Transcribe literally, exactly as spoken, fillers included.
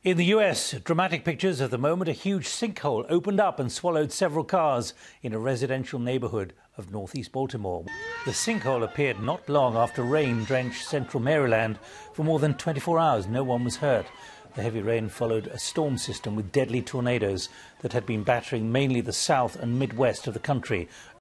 In the U S, dramatic pictures of the moment a huge sinkhole opened up and swallowed several cars in a residential neighbourhood of northeast Baltimore. The sinkhole appeared not long after rain drenched central Maryland for more than twenty-four hours. No one was hurt. The heavy rain followed a storm system with deadly tornadoes that had been battering mainly the south and midwest of the country